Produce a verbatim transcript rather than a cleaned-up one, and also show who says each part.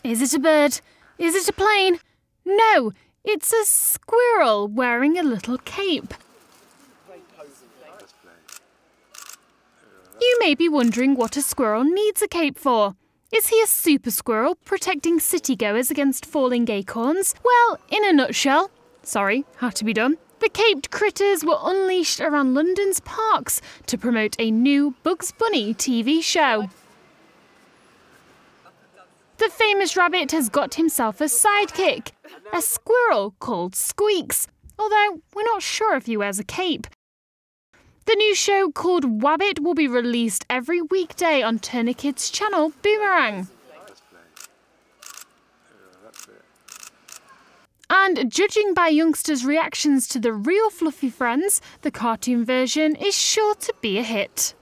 Speaker 1: Is it a bird? Is it a plane? No, it's a squirrel wearing a little cape. You may be wondering what a squirrel needs a cape for. Is he a super squirrel protecting citygoers against falling acorns? Well, in a nutshell, sorry, had to be done. The caped critters were unleashed around London's parks to promote a new Bugs Bunny T V show. The famous rabbit has got himself a sidekick, a squirrel called Squeaks, although we're not sure if he wears a cape. The new show called Wabbit will be released every weekday on Turner Kids' channel Boomerang. And judging by youngsters' reactions to the real Fluffy Friends, the cartoon version is sure to be a hit.